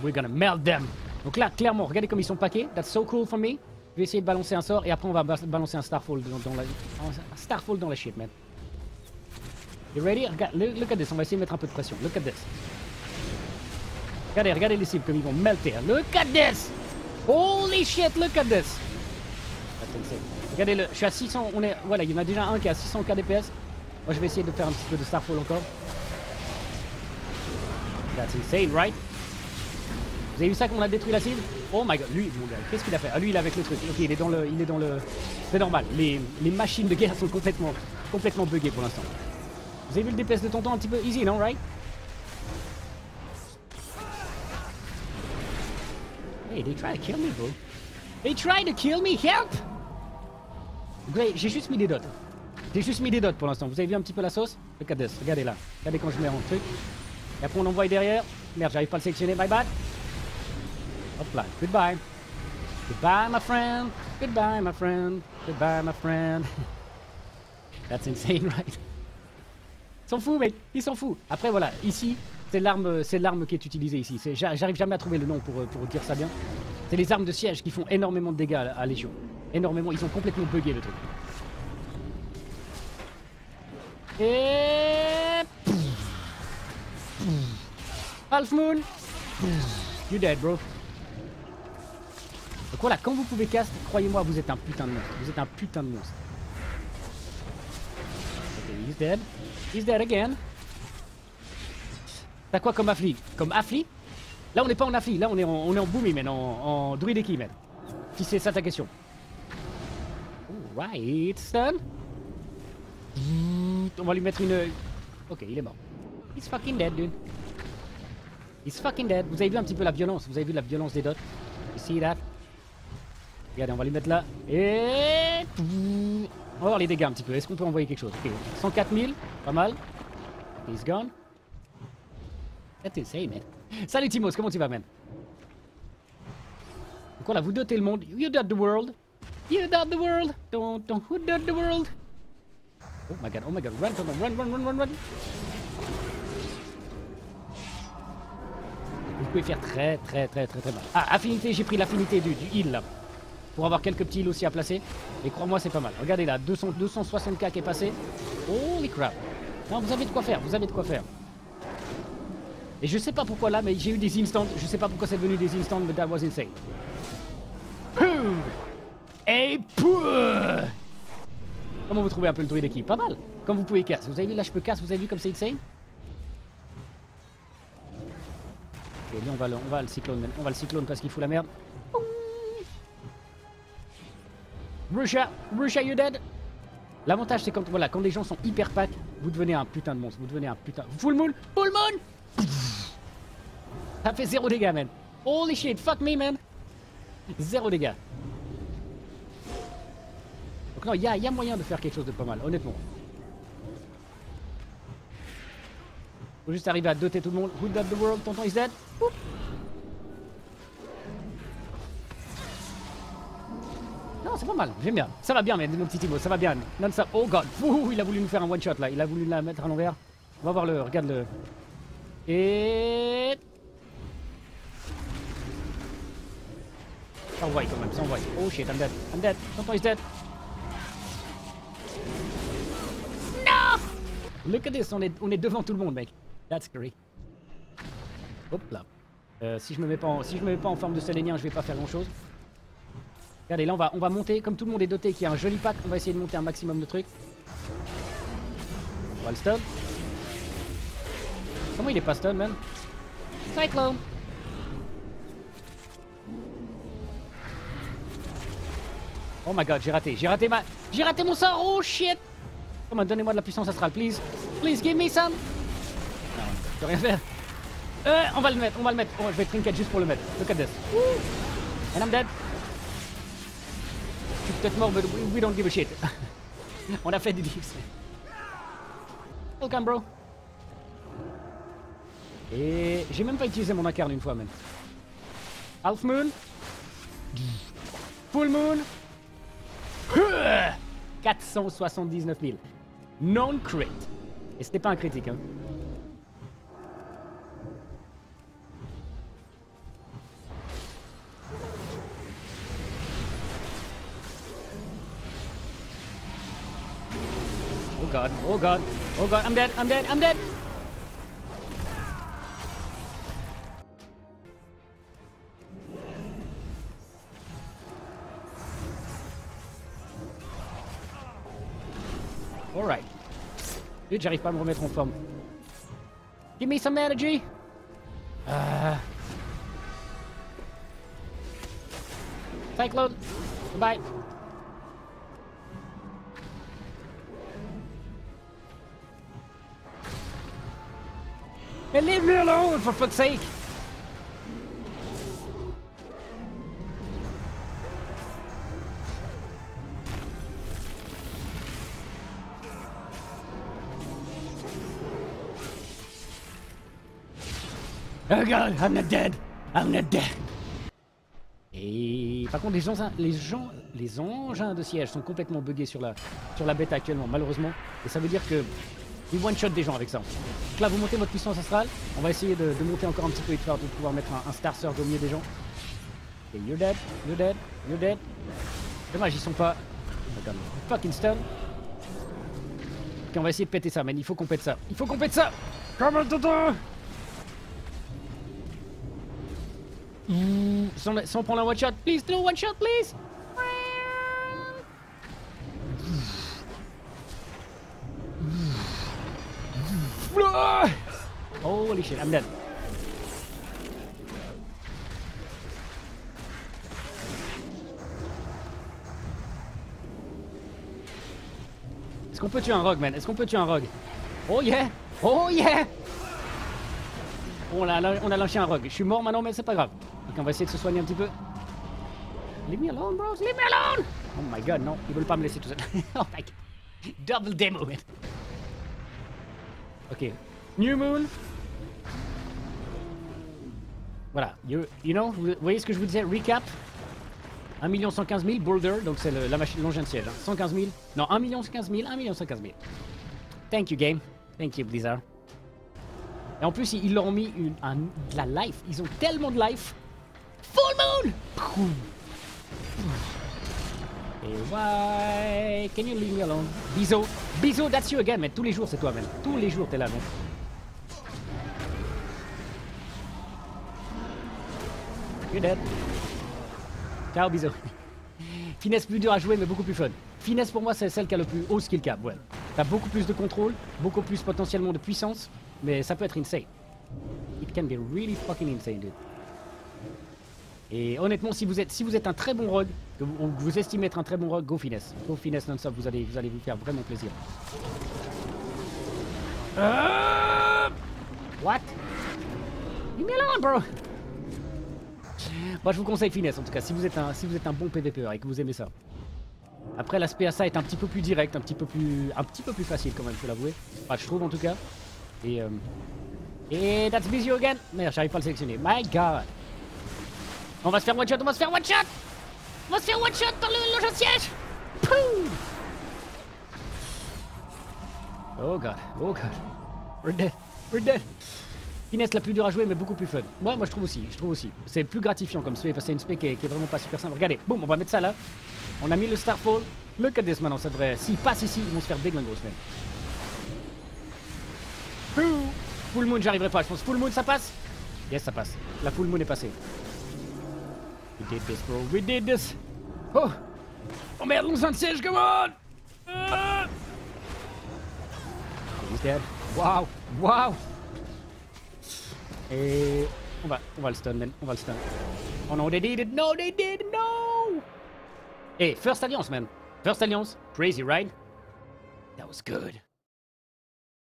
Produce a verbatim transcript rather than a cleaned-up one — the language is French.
we're gonna melt them. Donc là, clairement, regardez comme ils sont paqués. That's so cool for me. Je vais essayer de balancer un sort et après on va balancer un Starfall dans, dans la... Un Starfall dans la shit, man. You ready? Regarde, look at this. On va essayer de mettre un peu de pression. Look at this. Regardez, regardez les cibles comme ils vont melter. Look at this! Holy shit, look at this! Regardez le, je suis à six cents, on est, voilà, il y en a déjà un qui est à six cents K D P S. Moi je vais essayer de faire un petit peu de Starfall encore. That's insane, right? Vous avez vu ça qu'on a détruit la cible? Oh my god, lui, mon gars, qu'est-ce qu'il a fait? Ah lui il est avec le truc, ok il est dans le, il est dans le, c'est normal, les, les machines de guerre sont complètement, complètement buggées pour l'instant. Vous avez vu le D P S de tonton un petit peu easy, non, right? Hey, they try to kill me, bro. They try to kill me, help! Great, j'ai juste mis des dots. J'ai juste mis des dots pour l'instant. Vous avez vu un petit peu la sauce? Look at this, regardez là. Regardez quand je mets en truc. Et après on envoie derrière. Merde, j'arrive pas à le sélectionner, my bad. Hop là, goodbye. Goodbye, my friend. Goodbye, my friend. Goodbye, my friend. That's insane, right? Ils s'en foutent, mec. Ils s'en foutent. Après, voilà, ici, c'est l'arme, c'est l'arme qui est utilisée ici. J'arrive jamais à trouver le nom pour, pour dire ça bien. C'est les armes de siège qui font énormément de dégâts à, à Légion. Énormément. Ils ont complètement bugué le truc. Et... Half Moon. You dead, bro. Donc voilà, quand vous pouvez cast, croyez-moi, vous êtes un putain de monstre. Vous êtes un putain de monstre. Ok, he's dead. He's dead again. T'as quoi comme affli? Comme affli? Là, on n'est pas en affli. Là, on est en, on est en boomy, man. En, en druide équipe, man. Si c'est ça ta question. Right, stun. On va lui mettre une... Ok, il est mort. He's fucking dead, dude. He's fucking dead. Vous avez vu un petit peu la violence. Vous avez vu la violence des dots. You see that? Regardez, on va lui mettre là. Et... On va voir les dégâts un petit peu. Est-ce qu'on peut envoyer quelque chose? Ok, cent quatre mille. Pas mal. He's gone. That's insane, man. Salut Timos, comment tu vas, man? Donc voilà, vous dotez le monde. You dot the world. You dot the world. Don't, don't, who dot the world? Oh my god, oh my god, run, run, run, run, run, run. Vous pouvez faire très, très, très, très, très mal. Ah, affinité, j'ai pris l'affinité du, du heal là. Pour avoir quelques petits heals aussi à placer. Et crois-moi, c'est pas mal. Regardez là, deux cents, deux cent soixante K qui est passé. Holy crap. Non, vous avez de quoi faire, vous avez de quoi faire. Et je sais pas pourquoi là, mais j'ai eu des instants. Je sais pas pourquoi c'est devenu des instants, mais that was insane. Et pouh. Comment vous trouvez un peu le druide d'équipe? Pas mal. Comme vous pouvez casse. Vous avez vu là, je peux casse. Vous avez vu comme c'est insane? Ok, lui on va le, on va le cyclone. On va le cyclone parce qu'il fout la merde. Russia, Russia, you dead? L'avantage c'est quand voilà, quand les gens sont hyper pack, vous devenez un putain de monstre. Vous devenez un putain. Full moon, full moon. Ça fait zéro dégâts, man. Holy shit, fuck me, man. Zéro dégâts. Donc non, il y a, y a moyen de faire quelque chose de pas mal, honnêtement. Faut juste arriver à doter tout le monde. Who dot the world? Tonton is dead. Oup. Non, c'est pas mal, j'aime bien. Ça va bien, mais mon petit Timo, ça va bien. Non, ça... Oh god, ouh, il a voulu nous faire un one shot là. Il a voulu la mettre à l'envers. On va voir le, regarde le. Et. Ça envoie quand même, ça envoie. Oh shit, I'm dead, I'm dead. Tonton is dead. No! Look at this, on est, on est devant tout le monde, mec. That's great. Hop là. Euh, si je me mets pas en, si je me mets pas en forme de sélénien, je vais pas faire grand chose. Regardez, là on va, on va monter, comme tout le monde est doté, qu'il y a un joli pack, on va essayer de monter un maximum de trucs. On va le stun. Comment il est pas stun, man? Cyclone! Oh my god, j'ai raté, j'ai raté ma... J'ai raté mon sort, oh shit! Come on, donnez-moi de la puissance astrale, please. Please, give me some! Non, je peux rien faire. Euh, on va le mettre, on va le mettre. Oh, je vais trinket juste pour le mettre. Look at this. Woo. And I'm dead. Je suis peut-être mort, mais we, we don't give a shit. On a fait des diffs. Welcome, bro. Et j'ai même pas utilisé mon incarne une fois, même. Half moon. Full moon. quatre cent soixante-dix-neuf mille. Non-crit. Et c'était pas un critique, hein. god, oh god, oh god, I'm dead, I'm dead, I'm dead. Alright. Vite, j'arrive pas à me remettre en forme. Give me some energy. Uh... Cyclone. Goodbye. And leave me alone, for fuck's sake! Oh god, I'm not dead! I'm not dead! Et par contre, les gens, les gens, les engins de siège sont complètement buggés sur la, sur la bêta actuellement, malheureusement. Et ça veut dire que ils one-shot des gens avec ça. Donc là, vous montez votre puissance astrale. On va essayer de, de monter encore un petit peu et de, faire, de pouvoir mettre un, un Star Surge au milieu des gens. Et you're dead, you're dead, you're dead. Dommage, ils sont pas... Oh my god, fucking stun. Ok, on va essayer de péter ça, man. Il faut qu'on pète ça. Il faut qu'on pète ça. Come on, Toto. Mmh, si, on, si on prend la one-shot, please, do one-shot, please. Holy shit, I'm dead. Est-ce qu'on peut tuer un rogue, man? Est-ce qu'on peut tuer un rogue? Oh yeah! Oh yeah! On a, on a lâché un rogue. Je suis mort maintenant, mais c'est pas grave. Donc on va essayer de se soigner un petit peu. Leave me alone, bros. Leave me alone! Oh my god, non. Ils veulent pas me laisser tout seul. Oh my god. Double demo, man. Ok. New Moon. Voilà. You, you know, vous voyez ce que je vous disais? Recap. un million cent quinze mille Boulder. Donc c'est la machine, l'engin de siège. Hein. cent quinze mille. Non, un million cent quinze mille. un million cent quinze mille. Thank you, game. Thank you, Blizzard. Et en plus, ils leur ont mis une, un, de la life. Ils ont tellement de life. Full Moon! Et why can you leave me alone? Bizo. Bizo, that's you again, man. Tous les jours, c'est toi, man. Tous les jours, t'es là, man. You're dead. Ciao, Bizo. Finesse plus dur à jouer, mais beaucoup plus fun. Finesse, pour moi, c'est celle qui a le plus haut skill cap. Ouais. T'as beaucoup plus de contrôle, beaucoup plus potentiellement de puissance. Mais ça peut être insane. It can be really fucking insane, dude. Et honnêtement, si vous êtes, si vous êtes un très bon rogue, que vous, que vous estimez être un très bon rogue, go finesse. Go finesse non-stop, vous allez, vous allez vous faire vraiment plaisir. Uh, what? Leave me alone, bro. Moi, je vous conseille finesse en tout cas, si vous êtes un, si vous êtes un bon PvPer et que vous aimez ça. Après, l'aspect à ça est un petit peu plus direct, un petit peu plus, un petit peu plus facile quand même, je peux l'avouer. Enfin, je trouve en tout cas. Et, euh, et that's busy again. Merde, j'arrive pas à le sélectionner. My god. On va se faire one shot, on va se faire one shot. On va se faire one shot dans le loge de siège. Pouh. Oh god, oh god. We're dead, we're dead. Finesse la plus dure à jouer mais beaucoup plus fun. Moi, moi je trouve aussi, je trouve aussi. C'est plus gratifiant comme spé parce que c'est une spé qui est, qui est vraiment pas super simple. Regardez, boum, on va mettre ça là. On a mis le Starfall. Look at this maintenant, ça devrait... S'ils passent ici, ils vont se faire déglingos, man. Full Moon, j'arriverai pas, je pense. Full Moon, ça passe? Yes, ça passe. La Full Moon est passée. We did this, bro. We did this. Oh! Oh merde, l'once de siège, come on! Uh... He's dead. Wow! Wow! Et... On va, on va le stun, man. On va le stun. Oh no, they did it! No, they did it! No! Hey, First Alliance, man. First Alliance. Crazy, right? That was good.